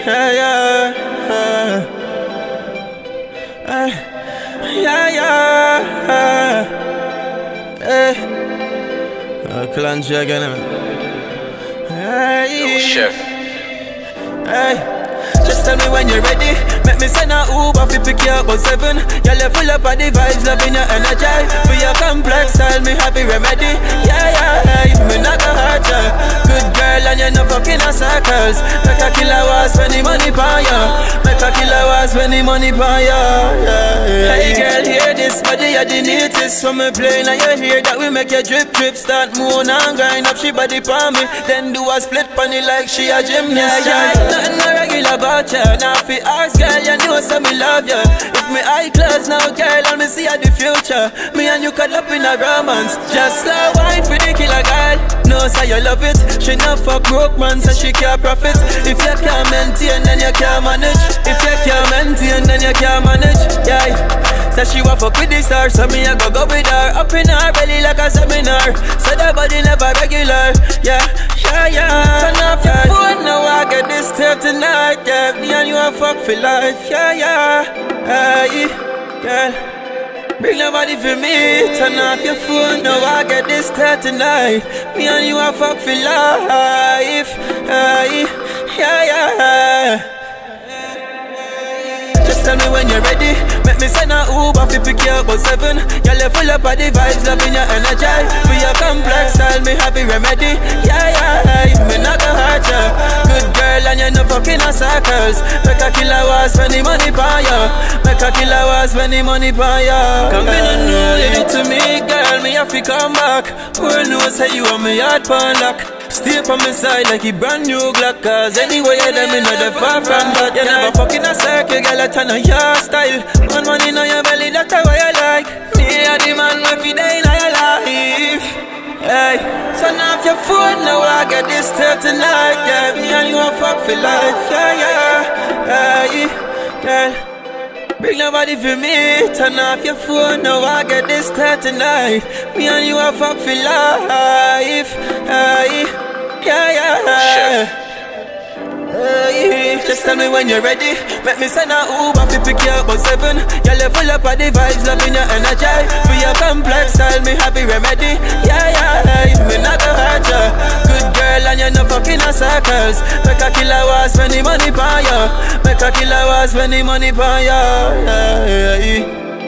yeah, yeah, yeah, yeah, Clan Jagan, Yo, chef. hey. Just tell me when you're ready. Make me send a Uber fi pick you up at 7. You're full up of the vibes, loving your energy. For your complex style, me happy remedy. Yeah, yeah, yeah, me not gonna hurt ya. Good girl and you're not fucking in circles. Make a killer was spend the money for ya. Make a killer was spend the money for ya. Yeah, yeah. Hey girl, hear this, body you the neatest. When me playing and you hear that we make you drip, drip. Start moan and grind up she body for me. Then do a split pony like she a gymnast. Yeah, yeah. Nothing no regular about ya. Now fi ask girl, you know so me love ya. If me eye closed now girl, and me see ya the future. Me and you caught up in a romance. Just slow wine for the killer girl. Know so you love it. She not fuck broke man, so she can't profit. If you can't maintain, then you can't manage. If you can't maintain, then you can't manage. Yeah. So she want fuck with the star, so me I go with her. Up in her belly like a seminar. So that body never regular. Yeah, yeah, yeah. Turn off your phone, now I get this tape tonight. Yeah, me and you a fuck for life. Yeah, yeah. Hey, girl, bring nobody for me. Turn off your phone, now I get this tape tonight. Me and you a fuck for life. Hey, yeah, yeah. Just tell me when you're ready. Make me send a Uber fi pick you up at 7. You're full up of the vibes, loving your energy. For your complex style, me happy remedy. Yeah, yeah, yeah, me not gonna hurt ya. Good girl and you're not fucking in circles. Make a killer was spend the money for ya. Make a killer was spend the money for ya. Come in and know it to me, girl, me have to come back. World knows how you want me heart pan lock. Stay up on my side like a brand new Glock. Cause anyway you let me know they're far from that. You never fucking a circle, girl, I turn on your style. One money in your belly, that's how I like. Me and the man with you day in your life. Hey, turn off your phone, now I get this tape tonight. Yeah, me and you a fuck for life. Yeah, yeah, hey, girl, bring nobody for me. Turn off your phone, now I get this tape tonight. Me and you a fuck for life. Hey, yeah, yeah. Hey, just tell me when you're ready. Make me send a Uber fi pick you up at 7. You're full up of the vibes, loving your energy. For your complex style, me happy remedy. Yeah, yeah, yeah, me not gonna hurt ya. Good girl and you're not fucking in circles. Make a killer was spend the money for ya. Make a killer was spend the money for ya. Yeah, yeah, yeah.